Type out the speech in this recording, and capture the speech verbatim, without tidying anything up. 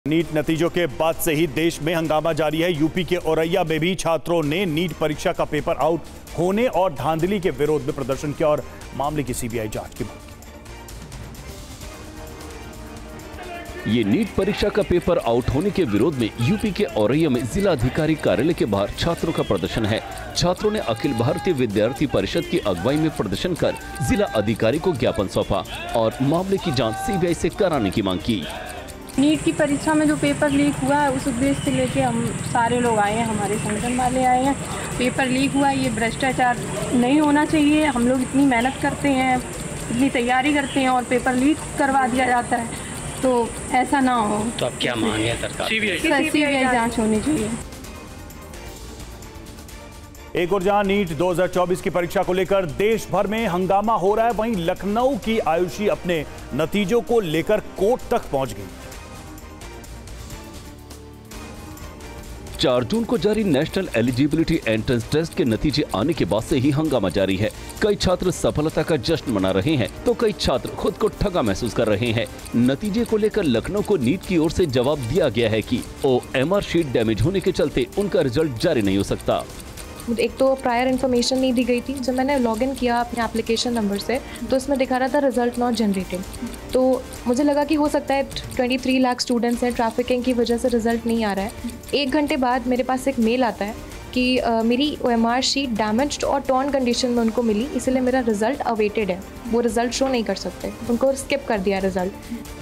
NEET नतीजों के बाद से ही देश में हंगामा जारी है। यूपी के औरैया में भी छात्रों ने नीट परीक्षा का पेपर आउट होने और धांधली के विरोध में प्रदर्शन किया और मामले की सीबीआई जांच की मांग की। ये नीट परीक्षा का पेपर आउट होने के विरोध में यूपी के औरैया में जिला अधिकारी कार्यालय के बाहर छात्रों का प्रदर्शन है। छात्रों ने अखिल भारतीय विद्यार्थी परिषद की अगुवाई में प्रदर्शन कर जिला अधिकारी को ज्ञापन सौंपा और मामले की जाँच सीबीआई से कराने की मांग की। नीट की परीक्षा में जो पेपर लीक हुआ है उस उद्देश्य से लेके हम सारे लोग आए हैं, हमारे संगठन वाले आए हैं। पेपर लीक हुआ, ये भ्रष्टाचार नहीं होना चाहिए। हम लोग इतनी मेहनत करते हैं, इतनी तैयारी करते हैं और पेपर लीक करवा दिया जाता है, तो ऐसा ना हो। तो अब क्या मांग है सरकार? सीबीआई जांच होनी चाहिए। एक और जहां नीट दो हज़ार चौबीस की परीक्षा को लेकर देश भर में हंगामा हो रहा है, वहीं लखनऊ की आयुषी अपने नतीजों को लेकर कोर्ट तक पहुंच गई। चार जून को जारी नेशनल एलिजिबिलिटी एंट्रेंस टेस्ट के नतीजे आने के बाद से ही हंगामा जारी है। कई छात्र सफलता का जश्न मना रहे हैं तो कई छात्र खुद को ठगा महसूस कर रहे हैं। नतीजे को लेकर लखनऊ को नीट की ओर से जवाब दिया गया है कि O M R sheet damage होने के चलते उनका रिजल्ट जारी नहीं हो सकता। एक तो प्रायर इन्फॉर्मेशन नहीं दी गई थी। जब मैंने लॉगिन किया अपने एप्लीकेशन नंबर से तो इसमें दिखा रहा था रिजल्ट नॉट जनरेटेड। तो मुझे लगा कि हो सकता है तेईस लाख स्टूडेंट्स हैं, ट्रैफिकिंग की वजह से रिजल्ट नहीं आ रहा है। एक घंटे बाद मेरे पास एक मेल आता है कि uh, मेरी O M R sheet damaged और टॉर्न कंडीशन में उनको मिली, इसलिए मेरा रिजल्ट अवेटेड है। वो रिजल्ट शो नहीं कर सकते, उनको स्किप कर दिया रिजल्ट।